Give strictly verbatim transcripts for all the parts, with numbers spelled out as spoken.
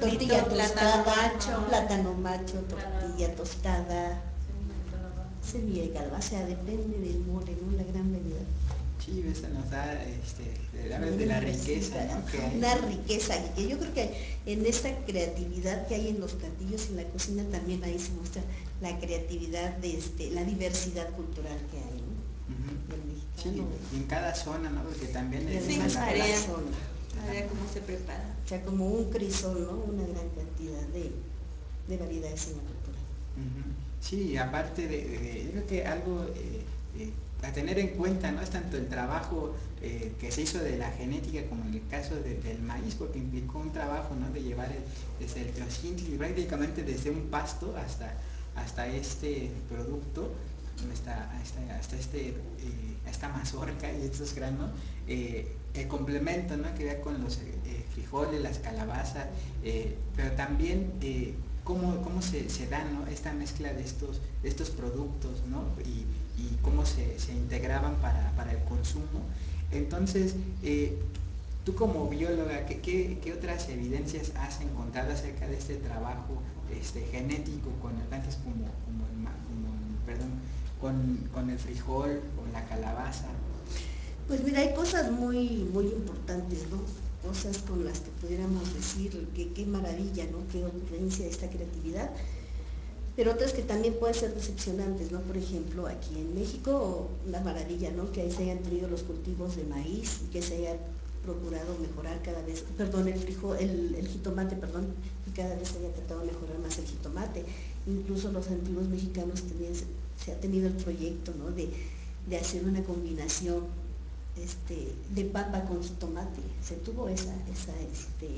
tortilla plátano tostada, macho. plátano macho, tortilla tostada, semilla de calabaza, o sea, depende del mole, ¿no? La gran variedad. Sí, eso nos da este, de, la, de Una la riqueza, diversidad, ¿no? Que hay. una riqueza, y que yo creo que en esta creatividad que hay en los platillos y en la cocina también ahí se muestra la creatividad de este, la diversidad cultural que hay, ¿no? Uh-huh. Del mexicano. Sí, y en cada zona, ¿no? Porque también Y es Sí, además la cada varía, zona. varía cómo se prepara. O sea, como un crisol, ¿no? Una gran cantidad de, de variedades en la cultura. Uh-huh. Sí, aparte de, de, de, yo creo que algo eh, eh, a tener en cuenta, ¿no? Es tanto el trabajo eh, que se hizo de la genética como en el caso de, del maíz, porque implicó un trabajo, ¿no? De llevar el, desde el teosíntesis, prácticamente desde un pasto hasta, hasta este producto, hasta, hasta, hasta este, eh, esta mazorca y estos granos, eh, el complemento, ¿no? Que vea con los eh, frijoles, las calabazas, eh, pero también eh, cómo, cómo se, se da, ¿no? Esta mezcla de estos, de estos productos, ¿no? Y, y cómo se, se integraban para, para el consumo. Entonces, eh, tú como bióloga, ¿qué, qué, qué otras evidencias has encontrado acerca de este trabajo este, genético con plantas como, como, el, como el, perdón, con, con el frijol, con la calabaza? Pues mira, hay cosas muy, muy importantes, ¿no? Cosas con las que pudiéramos decir que qué maravilla, ¿no? Qué ocurrencia esta creatividad. Pero otras que también pueden ser decepcionantes, ¿no? Por ejemplo, aquí en México, la maravilla, ¿no? Que ahí se hayan tenido los cultivos de maíz y que se haya procurado mejorar cada vez, perdón, el frijol, el, el jitomate, perdón, y cada vez se haya tratado de mejorar más el jitomate. Incluso los antiguos mexicanos tenían, se ha tenido el proyecto, ¿no? De, de hacer una combinación este, de papa con jitomate. Se tuvo esa, esa este,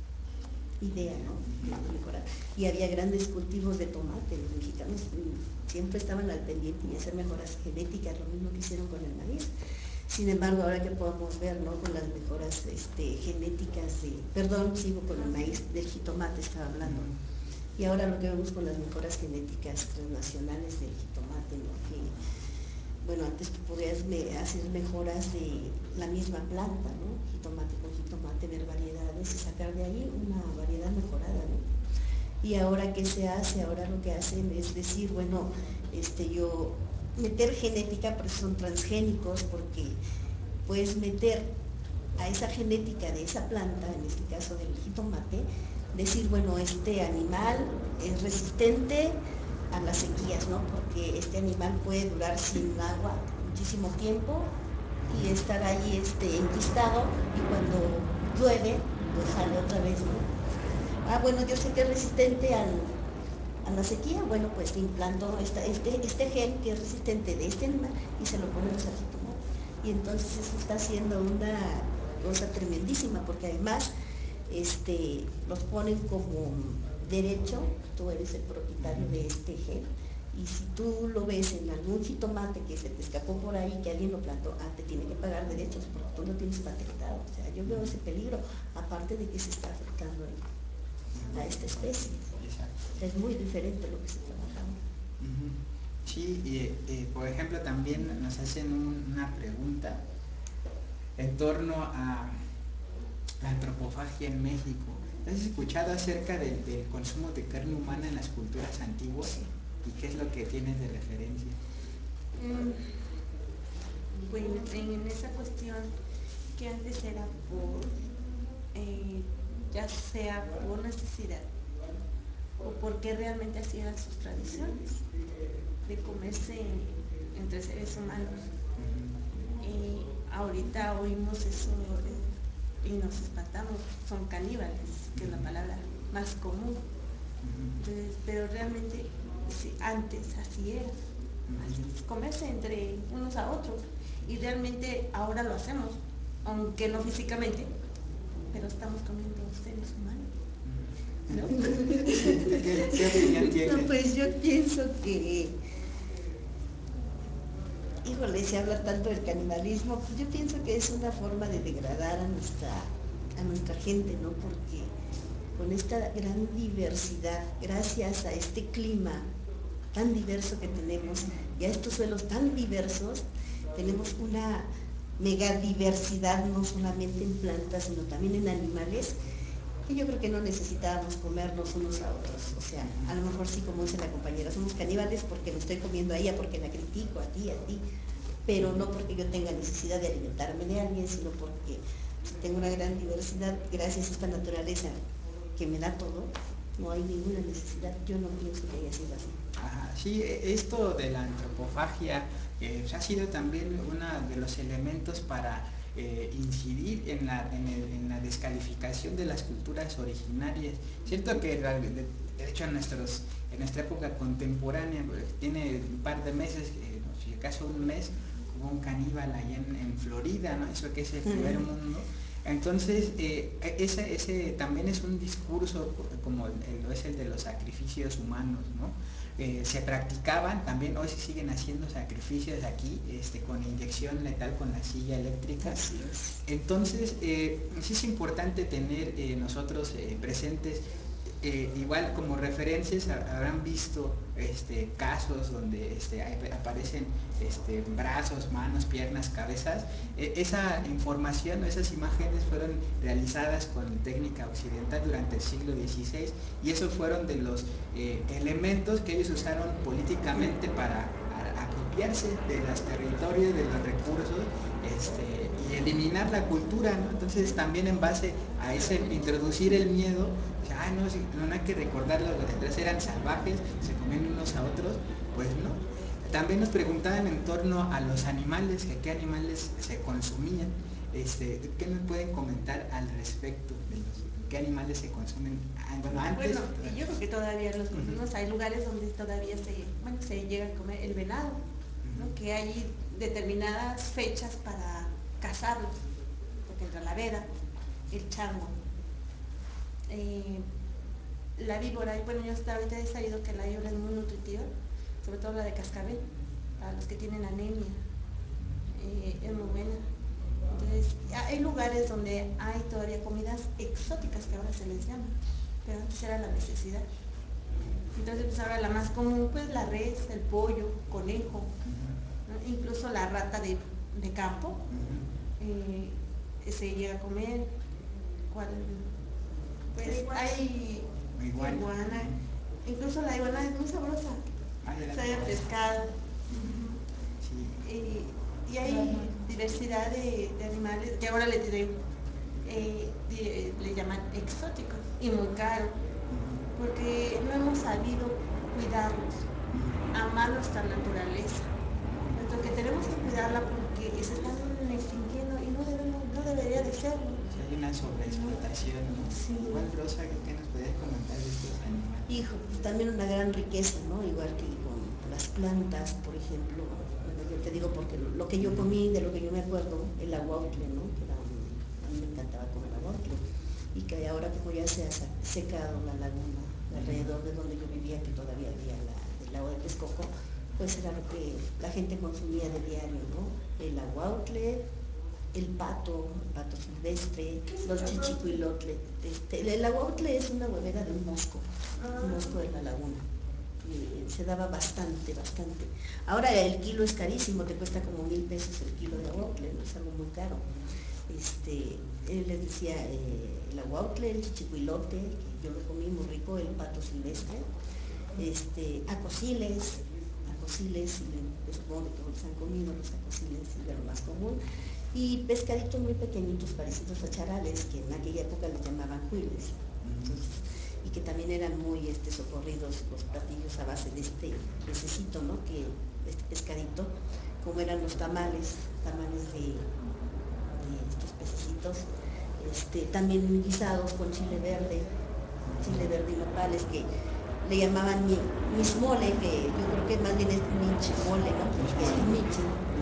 idea, ¿no? De mejorar. Y había grandes cultivos de tomate, los mexicanos siempre estaban al pendiente y hacer mejoras genéticas, lo mismo que hicieron con el maíz. Sin embargo, ahora que podemos ver, ¿no? Con las mejoras este, genéticas de, perdón, sigo con el maíz, del jitomate estaba hablando. Y ahora lo que vemos con las mejoras genéticas transnacionales del jitomate, ¿no? Que, bueno, antes tú podías me, hacer mejoras de la misma planta, ¿no? Jitomate con jitomate, ver variedades y sacar de ahí una variedad mejorada, ¿no? Y ahora ¿qué se hace? Ahora lo que hacen es decir, bueno, este, yo meter genética, por eso son transgénicos, porque puedes meter a esa genética de esa planta, en este caso del jitomate, decir, bueno, este animal es resistente a las sequías, ¿no? Porque este animal puede durar sin agua muchísimo tiempo y estar ahí este, enquistado, y cuando llueve, pues sale otra vez, ¿no? Ah, bueno, yo sé que es resistente al, a la sequía, bueno, pues implanto esta, este, este gen que es resistente de este animal y se lo ponemos al jitomate. Y entonces eso está haciendo una cosa tremendísima, porque además este, los ponen como derecho, tú eres el propietario de este gen, y si tú lo ves en algún jitomate que se te escapó por ahí, que alguien lo plantó, ah, te tiene que pagar derechos porque tú lo tienes patentado. O sea, yo veo ese peligro, aparte de que se está afectando a esta especie. Es muy diferente lo que se trabaja. Uh-huh. Sí, y eh, por ejemplo también nos hacen un, una pregunta en torno a la antropofagia en México. ¿Has escuchado acerca del, del consumo de carne humana en las culturas antiguas? ¿Y qué es lo que tienes de referencia? Mm, bueno, en esa cuestión que antes era por, eh, ya sea por necesidad o porque realmente hacían sus tradiciones de comerse entre seres humanos. Eh, ahorita oímos eso eh, y nos espantamos, son caníbales, que es la palabra más común. Entonces, pero realmente sí, antes así era, así es, comerse entre unos a otros, y realmente ahora lo hacemos, aunque no físicamente, pero estamos comiendo seres humanos, ¿no? ¿Qué, qué opinión tienes? No, pues yo pienso que, híjole, se habla tanto del canibalismo, pues yo pienso que es una forma de degradar a nuestra, a nuestra gente, ¿no? Porque con esta gran diversidad, gracias a este clima tan diverso que tenemos y a estos suelos tan diversos, tenemos una megadiversidad no solamente en plantas, sino también en animales, Y yo creo que no necesitábamos comernos unos a otros. O sea, a lo mejor sí, como dice la compañera, somos caníbales porque me estoy comiendo a ella, porque la critico, a ti, a ti, pero no porque yo tenga necesidad de alimentarme de alguien, sino porque tengo una gran diversidad gracias a esta naturaleza que me da todo. No hay ninguna necesidad, yo no pienso que haya sido así. Ajá, sí, esto de la antropofagia eh, ha sido también uno de los elementos para eh, incidir en la, en, el, en la descalificación de las culturas originarias. Cierto que de hecho en, nuestros, en nuestra época contemporánea, tiene un par de meses, eh, si acaso un mes, hubo un caníbal allá en, en Florida, ¿no? Eso que es el primer mundo. Entonces, eh, ese, ese también es un discurso como lo es el de los sacrificios humanos, ¿no? Eh, se practicaban, también hoy se siguen haciendo sacrificios aquí, este, con inyección letal con la silla eléctrica. Entonces, eh, sí es importante tener eh, nosotros eh, presentes, eh, igual como referencias habrán visto este, casos donde este, aparecen este, brazos, manos, piernas, cabezas. Eh, esa información, esas imágenes fueron realizadas con técnica occidental durante el siglo dieciséis y esos fueron de los eh, elementos que ellos usaron políticamente para apropiarse de los territorios, de los recursos este, y eliminar la cultura, ¿no? Entonces también en base a ese introducir el miedo, pues, ah, no, si, no hay que recordarlo, los atrás eran salvajes, se comían unos a otros, pues no. También nos preguntaban en torno a los animales, que qué animales se consumían. Este, ¿qué nos pueden comentar al respecto de los qué animales se consumen? Bueno, antes. Bueno, yo creo que todavía los consumimos. Uh-huh. Hay lugares donde todavía se, bueno, se llega a comer el venado, ¿no? Uh-huh. Que hay determinadas fechas para cazarlos, porque entra la veda, el chango, eh, la víbora. Y bueno, yo hasta ahorita he sabido que la víbora es muy nutritiva, sobre todo la de cascabel, para los que tienen anemia, eh, es muy buena. Entonces, hay lugares donde hay todavía comidas exóticas que ahora se les llama, pero antes era la necesidad. Entonces, pues ahora la más común, pues la res, el pollo, conejo, ¿no? Incluso la rata de, de campo, eh, se llega a comer. ¿Cuál? Pues hay iguana. iguana, incluso la iguana es muy sabrosa, sabe a pescado. Uh-huh. Sí. Y, y hay diversidad de, de animales que ahora les diré, eh, de, le llaman exóticos y muy caro, porque no hemos sabido cuidarlos, amar nuestra naturaleza, puesto que tenemos que cuidarla porque se están extinguiendo y no, debemos, no debería de serlo. Sí, hay una sobreexplotación, ¿no? Sí. Igual, Rosa, ¿qué nos podías comentar de estos animales? Hijo, pues también una gran riqueza, ¿no? Igual que con las plantas, por ejemplo. Bueno, yo te digo porque lo que yo comí, de lo que yo me acuerdo, el aguautle, ¿no? Que era un, a mí me encantaba comer aguautle. Y que ahora como ya se ha secado la laguna alrededor de donde yo vivía, que todavía había la, el lago de Texcoco, pues era lo que la gente consumía de diario, ¿no? El aguautle, el pato, el pato silvestre, los chichicuilotles. Este, el aguautle es una huevera de un mosco, un mosco de la laguna. Y se daba bastante, bastante. Ahora el kilo es carísimo, te cuesta como mil pesos el kilo de aguautle, ¿no? Es algo muy caro. Este, él les decía eh, el aguautle, el chichicuilote, que yo lo comí muy rico, el pato silvestre, este, acosiles, acosiles, y supongo que todos han comido los acosiles, es de lo más común, y pescaditos muy pequeñitos parecidos a charales, que en aquella época les llamaban cuiles. Entonces, y que también eran muy este, socorridos los platillos a base de este pececito, ¿no? Que este pescadito, como eran los tamales, tamales de, de estos pececitos, este, también guisados con chile verde, chile verde y nopales, que le llamaban mi, mismole, que yo creo que más bien es michmole, ¿no? Porque es mich,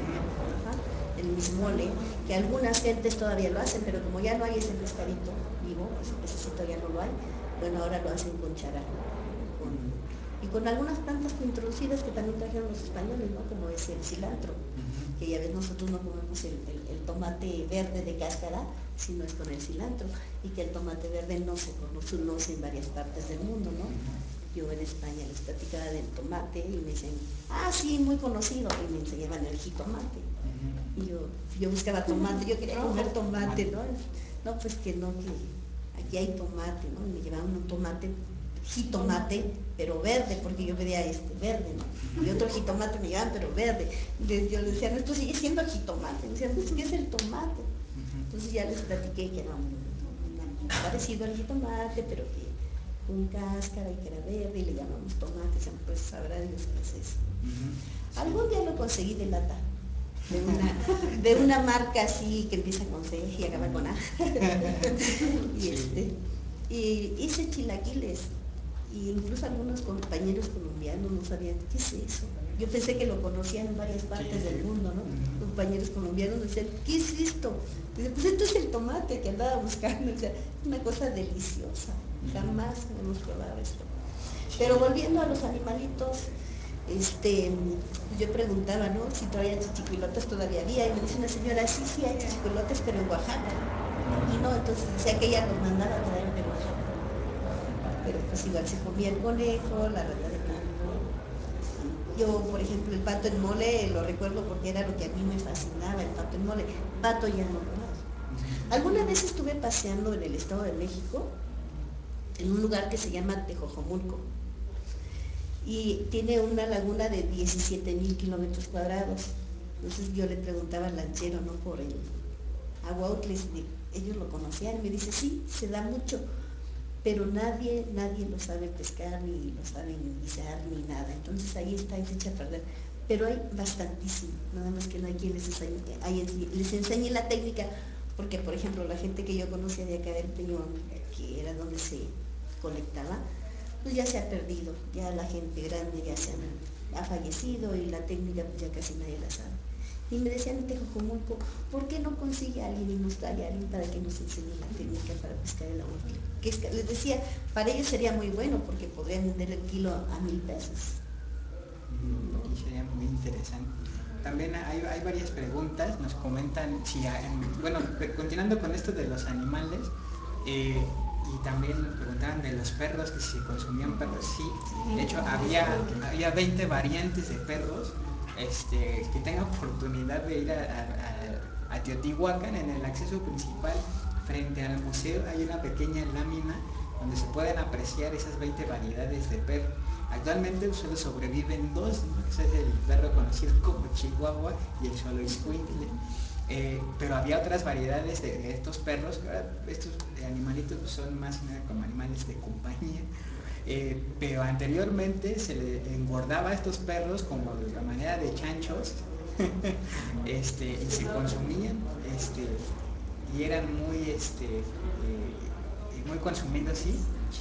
el mismole, que algunas gentes todavía lo hacen, pero como ya no hay ese pescadito vivo, ese pececito ya no lo hay, bueno, ahora lo hacen con charal, con, y con algunas plantas introducidas que también trajeron los españoles, ¿no? Como es el cilantro, que ya ves, nosotros no comemos el, el, el tomate verde de cáscara, sino es con el cilantro, y que el tomate verde no se conoce en varias partes del mundo, ¿no? Yo en España les platicaba del tomate y me decían, ah, sí, muy conocido, y me enseñaban el jitomate. Y yo, yo buscaba tomate, yo quería comer tomate, ¿no? No, pues que no, que y hay tomate, ¿no? Y me llevaban un tomate, jitomate, pero verde, porque yo pedía este verde, ¿no? Y otro jitomate me llevaban, pero verde. Y yo les decía, no, esto sigue siendo jitomate. Me decían, pues, ¿qué es el tomate? Entonces ya les platiqué que era un, un parecido al jitomate, pero que con cáscara y que era verde, y le llamamos tomate. Dicen, pues sabrá Dios qué es eso. Uh-huh. Algún día lo conseguí de lata, de una, de una marca así que empieza con C y acaba con A. y, este, y hice chilaquiles, y incluso algunos compañeros colombianos no sabían qué es eso. Yo pensé que lo conocían en varias partes del mundo, ¿no? Uh-huh. Compañeros colombianos decían, ¿qué es esto? Dice, pues esto es el tomate que andaba buscando. O sea, una cosa deliciosa, jamás hemos probado esto. Pero volviendo a los animalitos, este, yo preguntaba, ¿no? Si todavía chichicuilotes todavía había, y me dice una señora, sí, sí hay chichicuilotes, pero en Oaxaca. Y no, entonces decía que ella los mandaba a traer de Oaxaca. Pero pues igual se comía el conejo, la rata de campo. Yo, por ejemplo, el pato en mole lo recuerdo porque era lo que a mí me fascinaba, el pato en mole. Pato ya no lo hay. Alguna vez estuve paseando en el Estado de México, en un lugar que se llama Tejojomulco, y tiene una laguna de diecisiete mil kilómetros cuadrados. Entonces yo le preguntaba al lanchero, ¿no? Por el aguautli, ellos lo conocían, y me dice, sí, se da mucho, pero nadie, nadie lo sabe pescar, ni lo sabe ni guisar, ni nada. Entonces ahí está, y se echa a perder. Pero hay bastantísimo, nada más que no hay quien les enseñe, les enseñe la técnica, porque por ejemplo la gente que yo conocía de acá del Peñón, que era donde se colectaba, pues ya se ha perdido, ya la gente grande ya se ha, ha fallecido, y la técnica pues ya casi nadie la sabe. Y me decían en Tejojomulco, ¿por qué no consigue a alguien y nos trae a alguien para que nos enseñe la técnica para pescar el aguautli? Que es, les decía, para ellos sería muy bueno porque podrían vender el kilo a mil pesos. Mm, y sería muy interesante. También hay, hay varias preguntas, nos comentan si, en, bueno, continuando con esto de los animales, eh, y también nos preguntaban de los perros, que si se consumían perros. Sí, de hecho había, había veinte variantes de perros. Este, que tenga oportunidad de ir a, a, a Teotihuacán, en el acceso principal frente al museo hay una pequeña lámina donde se pueden apreciar esas veinte variedades de perro. Actualmente solo sobreviven dos, ¿no? Ese es el perro conocido como Chihuahua y el Xoloitzcuintle. Eh, pero había otras variedades de, de estos perros. Estos animalitos son más nada como animales de compañía. Eh, pero anteriormente se le engordaba a estos perros como de la manera de chanchos este, y se consumían, este, y eran muy, este, eh, muy consumidos, ¿sí?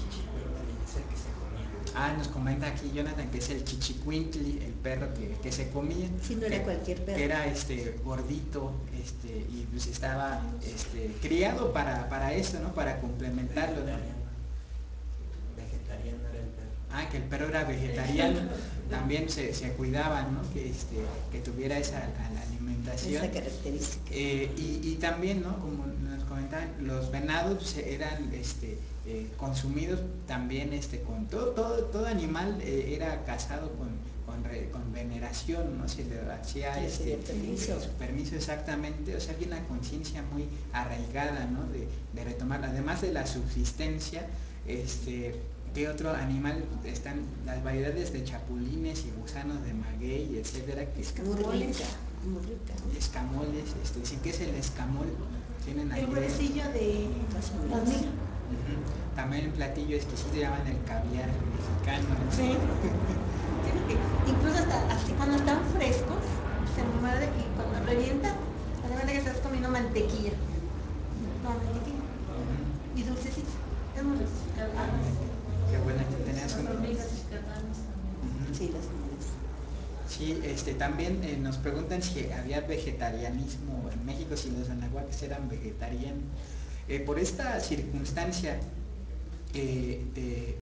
Ah, nos comenta aquí Jonathan que es el chichicuintli, el perro que, que se comía. Sí, no era que, cualquier perro. Que era este, gordito, este, y pues estaba este, criado para, para eso, ¿no? Para complementarlo, ¿no? Vegetariano era el perro. Ah, que el perro era vegetariano. También se, se cuidaba, ¿no? Que, este, que tuviera esa alimentación. Esa característica. Eh, y, y también, ¿no? Como nos comentaban, los venados eran este, eh, consumidos también este, con todo, todo, todo animal eh, era cazado con, con, re, con veneración, ¿no? Se le hacía este, permiso. Eh, su permiso exactamente, o sea, había una conciencia muy arraigada, ¿no? De, de retomar, además de la subsistencia, este, ¿qué otro animal? Están las variedades de chapulines y gusanos de maguey, etcétera, que escamoles, muy rica, ¿no? Escamoles, este, sí, ¿qué es el escamol? Tienen el huesillo de hormiga. Uh-huh. También un platillo exquisito llaman el caviar mexicano, ¿no? Sí. que incluso hasta así cuando están frescos se muerde, y cuando revienta además de que estás comiendo mantequilla, no mantequilla, uh-huh. Y dulcecito, es muy rico. Qué bueno que tenías las hormigas y catanos también. Uh-huh. Sí, las hormigas. Sí, este, también eh, nos preguntan si había vegetarianismo en México, si los anahuaques eran vegetarianos. Eh, por esta circunstancia eh, de